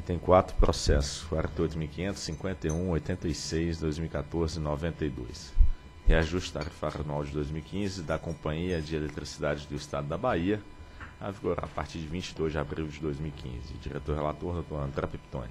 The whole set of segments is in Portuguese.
Tem 4 processos: 48.500, 51, 86, 2014 e 92. Reajuste tarifário anual de 2015 da Companhia de Eletricidade do Estado da Bahia, a vigorar a partir de 22 de abril de 2015. Diretor-relator, Dr. André Piptoni.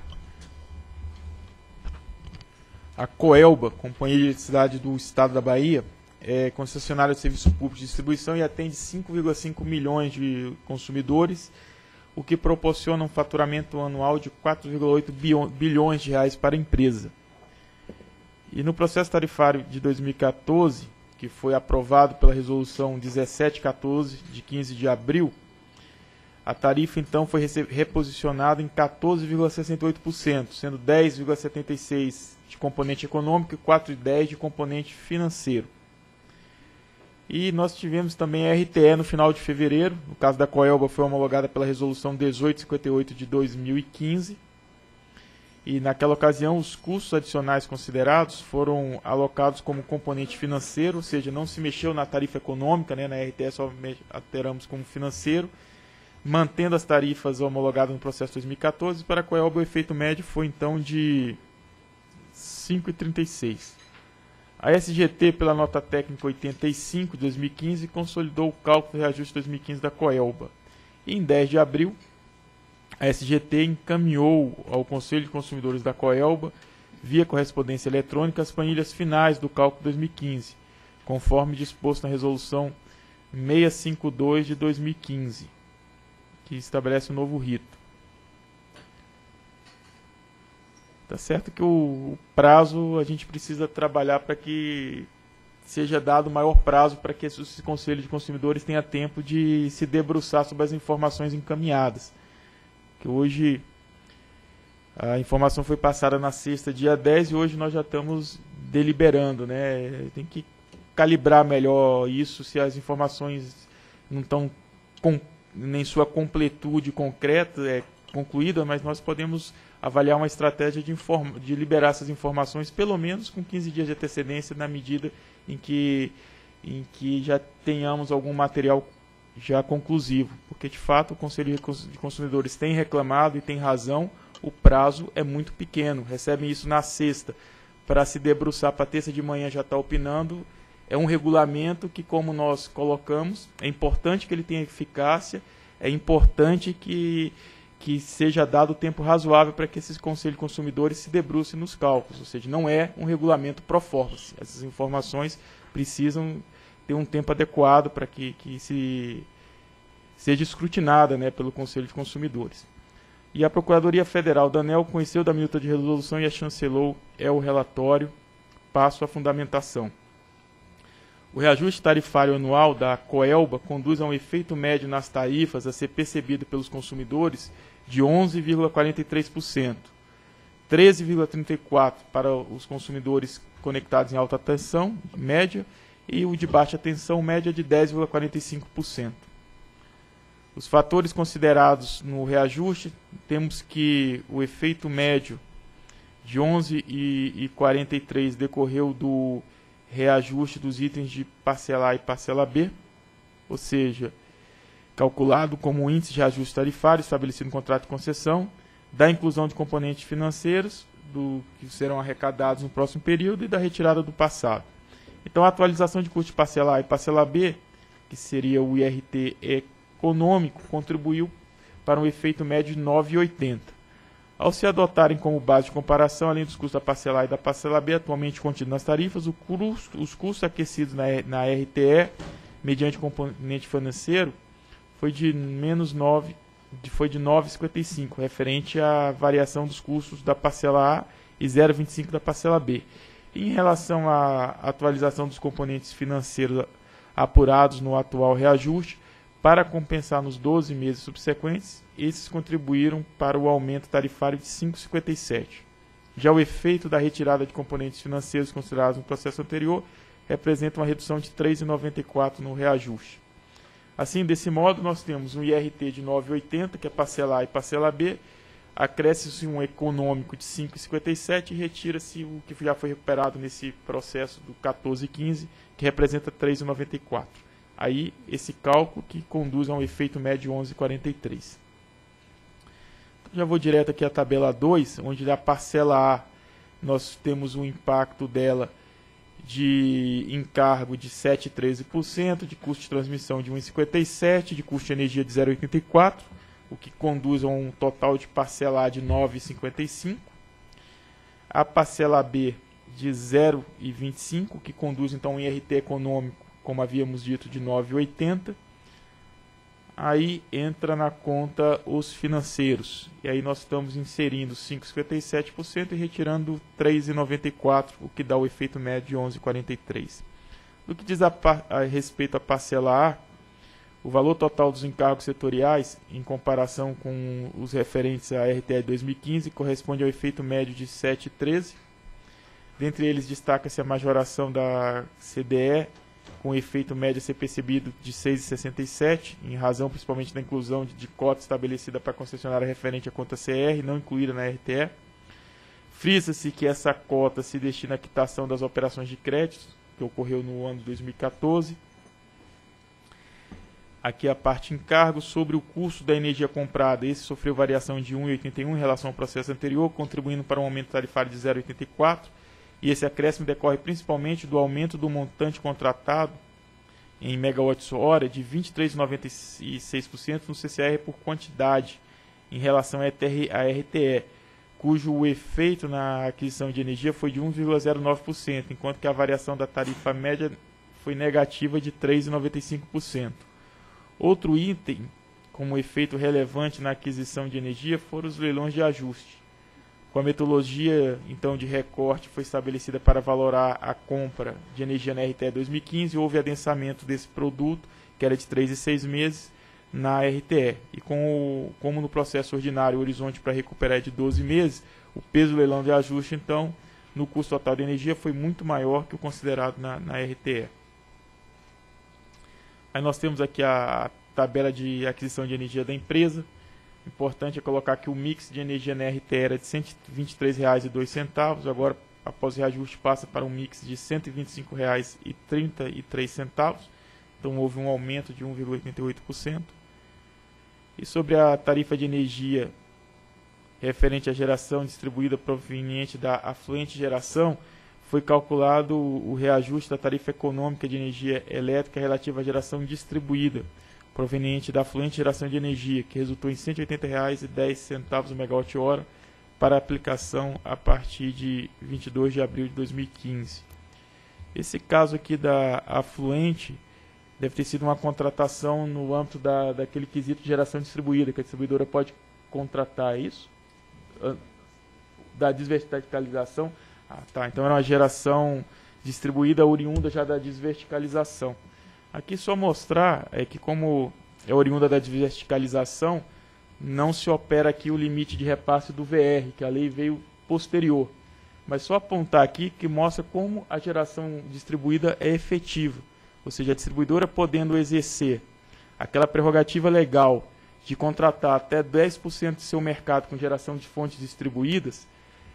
A Coelba, Companhia de Eletricidade do Estado da Bahia, é concessionária de serviço público de distribuição e atende 5,5 milhões de consumidores, o que proporciona um faturamento anual de 4,8 bilhões de reais para a empresa. E no processo tarifário de 2014, que foi aprovado pela resolução 1714, de 15 de abril, a tarifa então foi reposicionada em 14,68%, sendo 10,76% de componente econômico e 4,10% de componente financeiro. E nós tivemos também a RTE no final de fevereiro. No caso da Coelba, foi homologada pela resolução 1858 de 2015. E naquela ocasião, os custos adicionais considerados foram alocados como componente financeiro, ou seja, não se mexeu na tarifa econômica, né? Na RTE só alteramos como financeiro, mantendo as tarifas homologadas no processo 2014. Para a Coelba, o efeito médio foi então de 5,36. A SGT, pela nota técnica 85 de 2015, consolidou o cálculo do reajuste de 2015 da Coelba. E em 10 de abril, a SGT encaminhou ao Conselho de Consumidores da Coelba, via correspondência eletrônica, as planilhas finais do cálculo 2015, conforme disposto na resolução 652 de 2015, que estabelece um novo rito. Tá certo que o prazo a gente precisa trabalhar para que seja dado maior prazo para que esse Conselho de Consumidores tenha tempo de se debruçar sobre as informações encaminhadas. Que hoje a informação foi passada na sexta, dia 10, e hoje nós já estamos deliberando, né? Tem que calibrar melhor isso, se as informações não estão nem sua completude concreta, concluída, mas nós podemos avaliar uma estratégia de liberar essas informações pelo menos com 15 dias de antecedência, na medida em que já tenhamos algum material já conclusivo, porque de fato o Conselho de Consumidores tem reclamado e tem razão, o prazo é muito pequeno, recebem isso na sexta, para se debruçar para terça de manhã já está opinando, é um regulamento que, como nós colocamos, é importante que ele tenha eficácia, é importante que seja dado tempo razoável para que esses Conselhos de Consumidores se debrucem nos cálculos, ou seja, não é um regulamento pro forma. Essas informações precisam ter um tempo adequado para que seja escrutinada, né, pelo Conselho de Consumidores. E a Procuradoria Federal da ANEEL conheceu da minuta de resolução e a chancelou o relatório, passo à fundamentação. O reajuste tarifário anual da Coelba conduz a um efeito médio nas tarifas a ser percebido pelos consumidores de 11,43%, 13,34% para os consumidores conectados em alta tensão, média, e o de baixa tensão, média de 10,45%. Os fatores considerados no reajuste, temos que o efeito médio de 11,43% decorreu do reajuste dos itens de parcela A e parcela B, ou seja, calculado como índice de reajuste tarifário estabelecido no contrato de concessão, da inclusão de componentes financeiros que serão arrecadados no próximo período e da retirada do passado. Então, a atualização de custo de parcela A e parcela B, que seria o IRT econômico, contribuiu para um efeito médio de 9,80. Ao se adotarem como base de comparação, além dos custos da parcela A e da parcela B, atualmente contidos nas tarifas, os custos aquecidos na RTE, mediante componente financeiro, foi de 9,55, referente à variação dos custos da parcela A e 0,25 da parcela B. Em relação à atualização dos componentes financeiros apurados no atual reajuste, para compensar nos 12 meses subsequentes, esses contribuíram para o aumento tarifário de 5,57. Já o efeito da retirada de componentes financeiros considerados no processo anterior representa uma redução de 3,94 no reajuste. Assim, desse modo, nós temos um IRT de 9,80, que é parcela A e parcela B, acresce-se um econômico de 5,57 e retira-se o que já foi recuperado nesse processo do 14,15, que representa 3,94. Aí, esse cálculo que conduz a um efeito médio de 11,43. Já vou direto aqui à tabela 2, onde da parcela A nós temos um impacto dela de encargo de 7,13%, de custo de transmissão de 1,57%, de custo de energia de 0,84%, o que conduz a um total de parcela A de 9,55%. A parcela B de 0,25%, que conduz então a um IRT econômico, como havíamos dito, de 9,80%. Aí entra na conta os financeiros. E aí nós estamos inserindo 5,57% e retirando 3,94%, o que dá o efeito médio de 11,43%. No que diz a respeito à parcela A, o valor total dos encargos setoriais, em comparação com os referentes à RTE 2015, corresponde ao efeito médio de 7,13%. Dentre eles destaca-se a majoração da CDE, com efeito médio a ser percebido de 6,67, em razão principalmente da inclusão de cota estabelecida para a concessionária referente à conta CR, não incluída na RTE. Frisa-se que essa cota se destina à quitação das operações de créditos, que ocorreu no ano de 2014. Aqui a parte encargo sobre o custo da energia comprada. Esse sofreu variação de 1,81 em relação ao processo anterior, contribuindo para um aumento tarifário de 0,84. E esse acréscimo decorre principalmente do aumento do montante contratado em megawatts-hora de 23,96% no CCR por quantidade em relação à RTE, cujo efeito na aquisição de energia foi de 1,09%, enquanto que a variação da tarifa média foi negativa de 3,95%. Outro item como efeito relevante na aquisição de energia foram os leilões de ajuste. Com a metodologia então de recorte foi estabelecida para valorar a compra de energia na RTE 2015, houve adensamento desse produto, que era de 3 e 6 meses, na RTE. E como no processo ordinário o horizonte para recuperar é de 12 meses, o peso do leilão de ajuste, então, no custo total de energia foi muito maior que o considerado na RTE. Aí nós temos aqui a tabela de aquisição de energia da empresa. Importante é colocar que o mix de energia na RTE era de R$ 123,02, agora, após o reajuste, passa para um mix de R$ 125,33. Então, houve um aumento de 1,88%. E sobre a tarifa de energia referente à geração distribuída proveniente da afluente geração, foi calculado o reajuste da tarifa econômica de energia elétrica relativa à geração distribuída proveniente da afluente geração de energia, que resultou em R$ 180,10 o megawatt-hora para aplicação a partir de 22 de abril de 2015. Esse caso aqui da afluente deve ter sido uma contratação no âmbito daquele quesito de geração distribuída, que a distribuidora pode contratar isso? Da desverticalização? Ah, tá. Então era uma geração distribuída oriunda já da desverticalização. Aqui só mostrar que como é oriunda da desverticalização, não se opera aqui o limite de repasse do VR, que a lei veio posterior. Mas só apontar aqui que mostra como a geração distribuída é efetiva. Ou seja, a distribuidora podendo exercer aquela prerrogativa legal de contratar até 10% do seu mercado com geração de fontes distribuídas,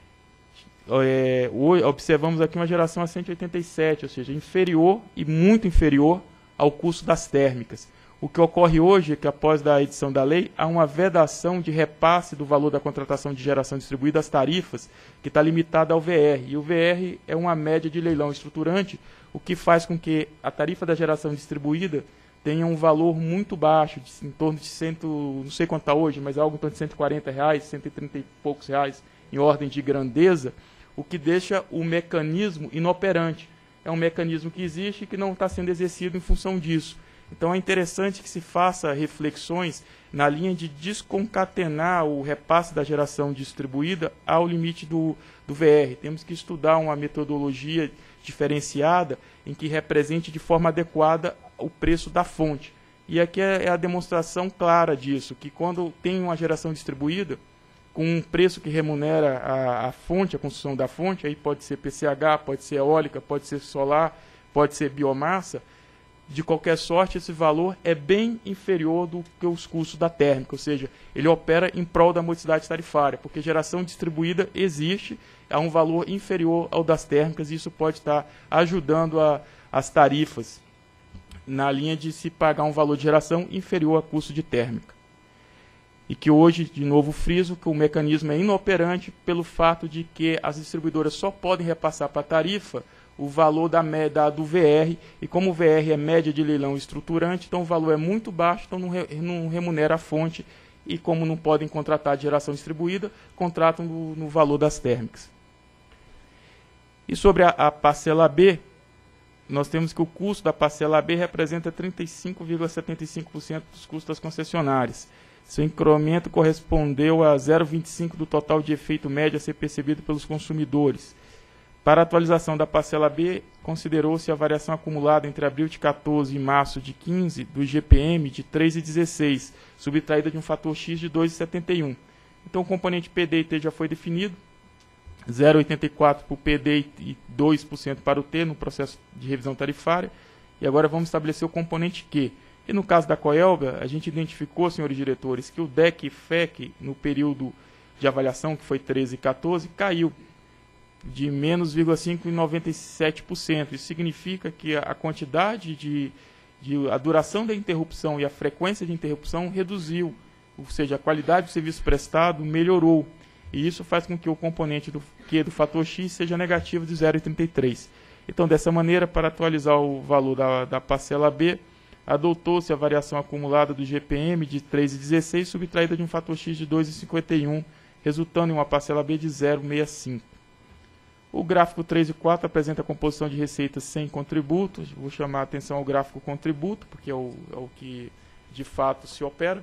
observamos aqui uma geração a 187, ou seja, inferior e muito inferior ao custo das térmicas. O que ocorre hoje é que, após a edição da lei, há uma vedação de repasse do valor da contratação de geração distribuída às tarifas, que está limitada ao VR. E o VR é uma média de leilão estruturante, o que faz com que a tarifa da geração distribuída tenha um valor muito baixo, em torno de não sei quanto está hoje, mas algo em torno de R$140, R$130 e poucos reais, em ordem de grandeza, o que deixa o mecanismo inoperante. É um mecanismo que existe e que não está sendo exercido em função disso. Então é interessante que se faça reflexões na linha de desconcatenar o repasse da geração distribuída ao limite do VR. Temos que estudar uma metodologia diferenciada em que represente de forma adequada o preço da fonte. E aqui é a demonstração clara disso, que quando tem uma geração distribuída, com um preço que remunera a fonte, a construção da fonte, aí pode ser PCH, pode ser eólica, pode ser solar, pode ser biomassa, de qualquer sorte esse valor é bem inferior do que os custos da térmica, ou seja, ele opera em prol da modicidade tarifária, porque geração distribuída existe a um valor inferior ao das térmicas, e isso pode estar ajudando as tarifas na linha de se pagar um valor de geração inferior a custo de térmica. E que hoje, de novo friso, que o mecanismo é inoperante pelo fato de que as distribuidoras só podem repassar para a tarifa o valor do VR, e como o VR é média de leilão estruturante, então o valor é muito baixo, então não remunera a fonte, e como não podem contratar de geração distribuída, contratam no valor das térmicas. E sobre a parcela B, nós temos que o custo da parcela B representa 35,75% dos custos das concessionárias. Seu incremento correspondeu a 0,25% do total de efeito médio a ser percebido pelos consumidores. Para a atualização da parcela B, considerou-se a variação acumulada entre abril de 14 e março de 15 do IGPM de 3,16, subtraída de um fator X de 2,71. Então o componente PD e T já foi definido, 0,84% para o PD e 2% para o T no processo de revisão tarifária. E agora vamos estabelecer o componente Q. E no caso da Coelba, a gente identificou, senhores diretores, que o DEC e FEC, no período de avaliação, que foi 13 e 14, caiu de menos 0,5% e 97%. Isso significa que a quantidade a duração da interrupção e a frequência de interrupção reduziu, ou seja, a qualidade do serviço prestado melhorou. E isso faz com que o componente do Q do fator X seja negativo de 0,33. Então, dessa maneira, para atualizar o valor da parcela B, adotou-se a variação acumulada do GPM de 3,16, subtraída de um fator X de 2,51, resultando em uma parcela B de 0,65. O gráfico 3 e 4 apresenta a composição de receitas sem contributos. Vou chamar a atenção ao gráfico contributo, porque é o que de fato se opera.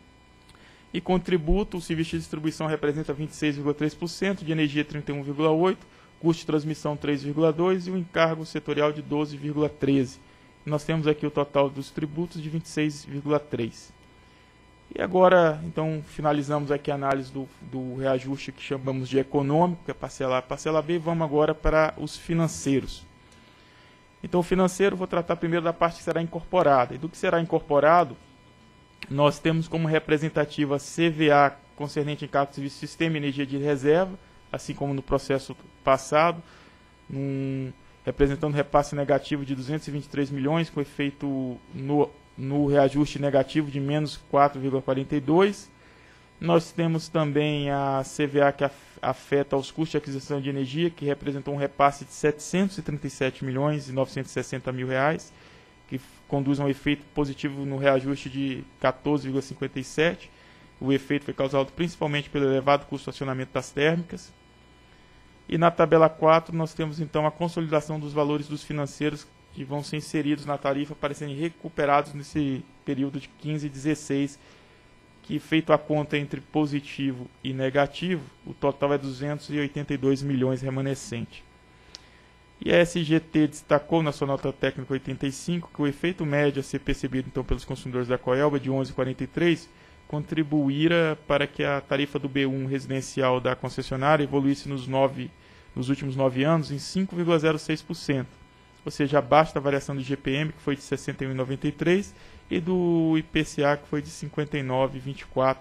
E contributo, o serviço de distribuição representa 26,3%, de energia 31,8%, custo de transmissão 3,2% e o encargo setorial de 12,13%. Nós temos aqui o total dos tributos de 26,3%. E agora, então, finalizamos aqui a análise do reajuste que chamamos de econômico, que é a parcela B, e vamos agora para os financeiros. Então, o financeiro, vou tratar primeiro da parte que será incorporada. E do que será incorporado, nós temos como representativa a CVA concernente em encargo de serviço de sistema e energia de reserva, assim como no processo passado, representando repasse negativo de 223 milhões, com efeito no reajuste negativo de menos 4,42. Nós temos também a CVA que afeta aos custos de aquisição de energia, que representou um repasse de 737 milhões e 960 mil reais, que conduz a um efeito positivo no reajuste de 14,57. O efeito foi causado principalmente pelo elevado custo de acionamento das térmicas. E na tabela 4 nós temos então a consolidação dos valores dos financeiros que vão ser inseridos na tarifa para serem recuperados nesse período de 15 e 16, que feito a conta entre positivo e negativo, o total é 282 milhões remanescente. E a SGT destacou na sua nota técnica 85 que o efeito médio a ser percebido então pelos consumidores da Coelba de 11,43 contribuíra para que a tarifa do B1 residencial da concessionária evoluísse nos últimos 9 anos em 5,06%. Ou seja, abaixo da variação do IGPM, que foi de 61,93, e do IPCA, que foi de 59,24.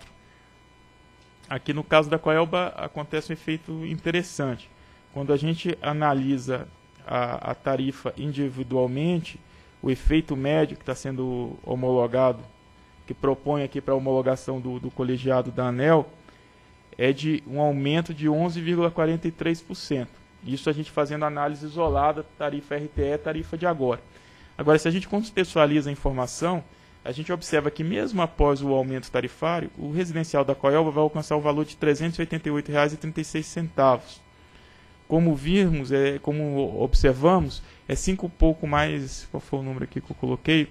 Aqui no caso da Coelba acontece um efeito interessante. Quando a gente analisa a tarifa individualmente, o efeito médio que está sendo homologado, que propõe aqui para a homologação do colegiado da ANEEL, é de um aumento de 11,43%. Isso a gente fazendo análise isolada, tarifa RTE, tarifa de agora. Agora, se a gente contextualiza a informação, a gente observa que mesmo após o aumento tarifário, o residencial da Coelba vai alcançar o valor de R$ 388,36. Como vimos, como observamos, é 5 pouco mais, qual foi o número aqui que eu coloquei?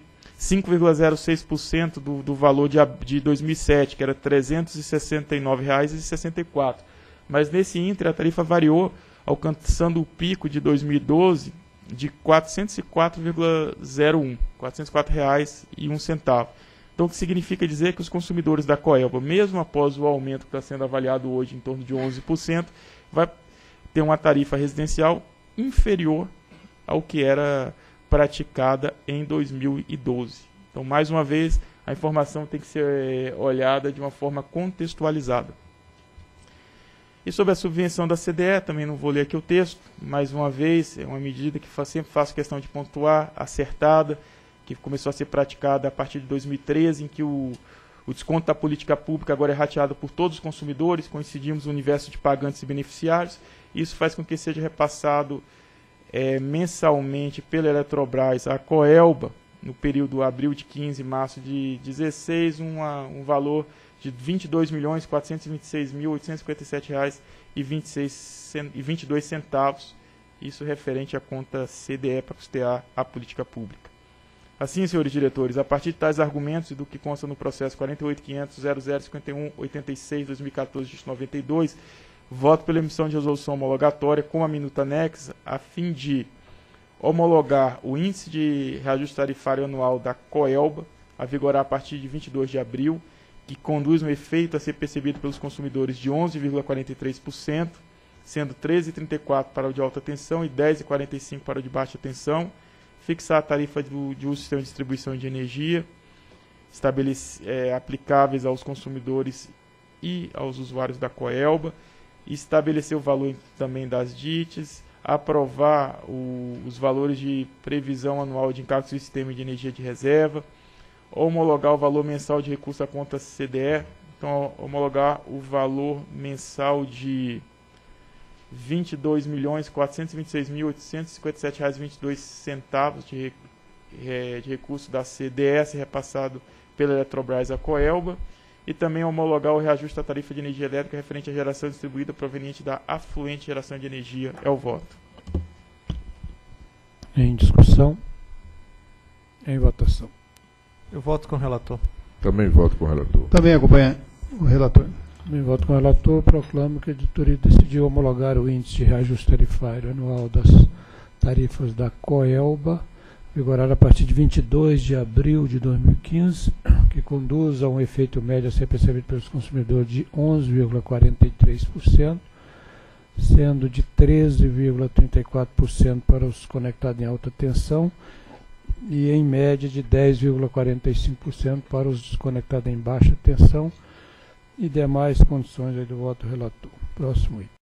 5,06% do valor de 2007, que era R$ 369,64. Mas nesse ínter a tarifa variou, alcançando o pico de 2012 de R$ 404,01, R$ 404,01. Então, o que significa dizer que os consumidores da Coelba, mesmo após o aumento que está sendo avaliado hoje em torno de 11%, vai ter uma tarifa residencial inferior ao que era praticada em 2012. Então, mais uma vez, a informação tem que ser olhada de uma forma contextualizada. E sobre a subvenção da CDE, também não vou ler aqui o texto, mais uma vez, é uma medida que sempre faço questão de pontuar, acertada, que começou a ser praticada a partir de 2013, em que o O desconto da política pública agora é rateado por todos os consumidores, coincidimos no universo de pagantes e beneficiários. Isso faz com que seja repassado mensalmente pela Eletrobras a Coelba, no período abril de 15 e março de 16, um valor de R$ 22.426.857,22, isso referente à conta CDE para custear a política pública. Assim, senhores diretores, a partir de tais argumentos e do que consta no processo 48.500.0051.86/2014-92, voto pela emissão de resolução homologatória com a minuta anexa, a fim de homologar o índice de reajuste tarifário anual da Coelba, a vigorar a partir de 22 de abril, que conduz um efeito a ser percebido pelos consumidores de 11,43%, sendo 13,34% para o de alta tensão e 10,45% para o de baixa tensão, fixar a tarifa de uso do sistema de distribuição de energia, aplicáveis aos consumidores e aos usuários da Coelba, estabelecer o valor também das DITs, aprovar os valores de previsão anual de encargos do sistema de energia de reserva, homologar o valor mensal de recurso à conta CDE, então homologar o valor mensal de R$ 22.426.857,22 de recurso da CDS repassado pela Eletrobras à Coelba, e também homologar o reajuste da tarifa de energia elétrica referente à geração distribuída proveniente da afluente geração de energia. É o voto. Em discussão. Em votação. Eu voto com o relator. Também voto com o relator. Também acompanha o relator. Também voto com o relator. Proclamo que a editoria decidiu homologar o índice de reajuste tarifário anual das tarifas da Coelba, vigorar a partir de 22 de abril de 2015, que conduz a um efeito médio a ser percebido pelos consumidores de 11,43%, sendo de 13,34% para os conectados em alta tensão e em média de 10,45% para os desconectados em baixa tensão, e demais condições aí do voto relator. Próximo item.